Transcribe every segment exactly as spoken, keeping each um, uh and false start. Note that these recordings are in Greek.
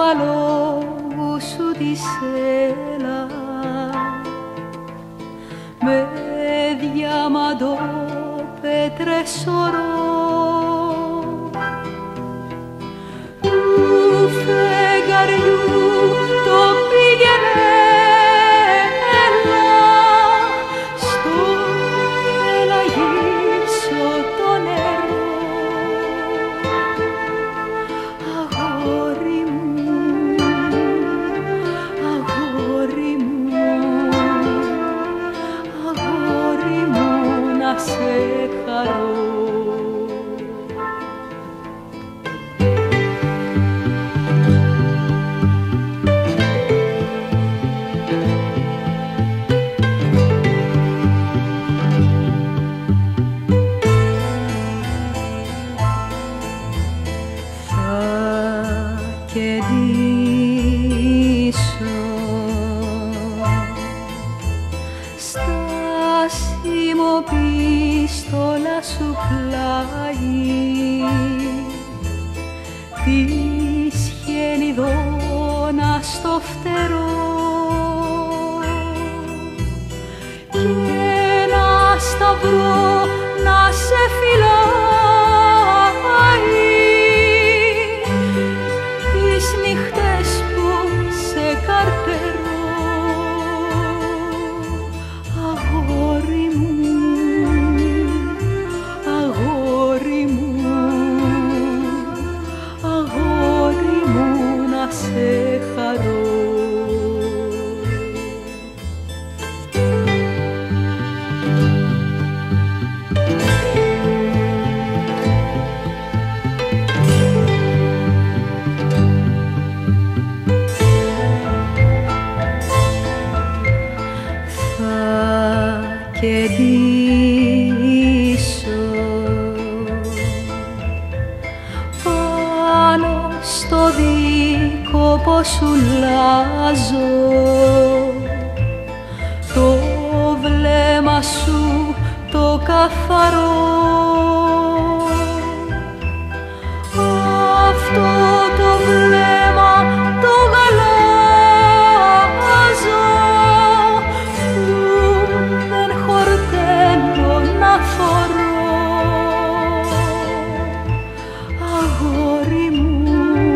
αλόγου σου τη σέλα με διαμαντό πέτρες ορό του φεγγαριού το πήγαινε έλα στο ελαγίσιο το νερό αγόρι μου, αγόρι μου, αγόρι μου να σε χαρώ. Στα σημοπίστολα σου πλάγι της χενιδόνα στο φτερό και ένα σταυρό να σε φυλάει τις νύχτες που σε καρτερώ αγόρι μου, αγόρι μου, αγόρι μου να σε χαρώ. Και ντύσω πάνω στο δίκοπο σου λάζω το βλέμμα σου το καθαρό αυτό το βλέμμα το γαλάζω αγόρι μου,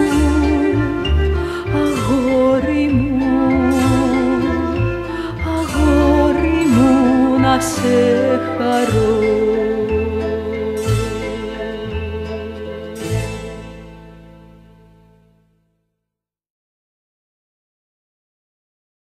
αγόρι μου, αγόρι μου να σε